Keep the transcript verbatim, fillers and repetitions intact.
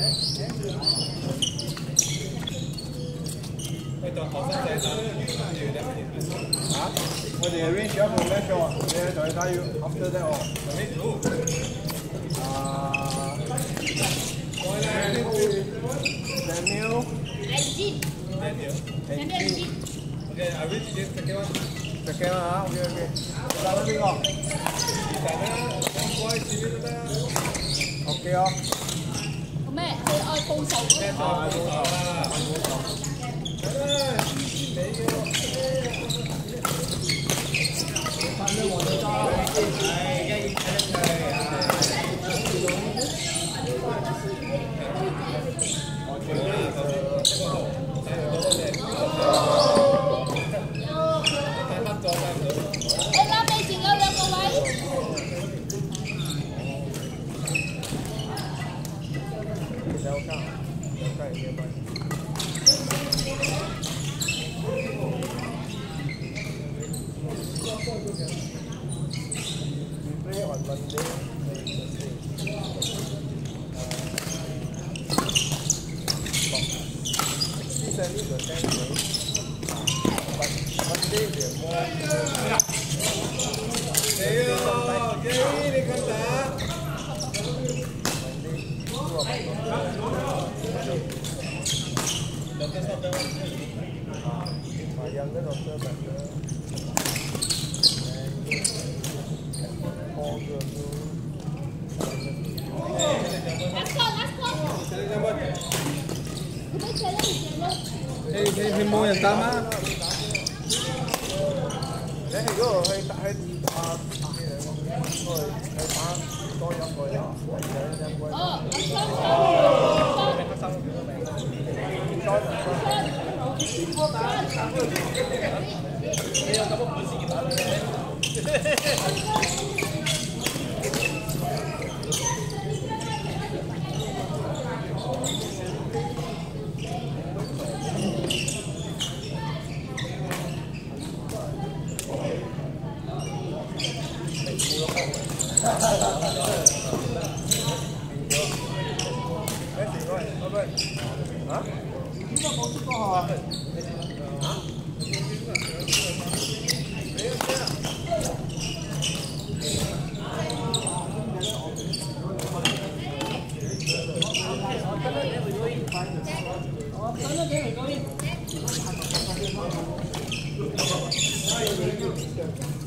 嚇！我哋 arrange 咗個 match 喎，你就係睇要 after that 喎。啊 ，Daniel。Daniel. Daniel. Okay, I will just second one. Second one 啊 ，OK OK。第三邊個？第三個開始啦。OK 哦。 咩？你愛報仇嗰個？ 啊，報仇啦！報仇。你你你冇人答嗎？你係嗰度去打去打去去打多一個人，哦，你有咁嘅本事嘅打啊？點解冇出過啊？啊？我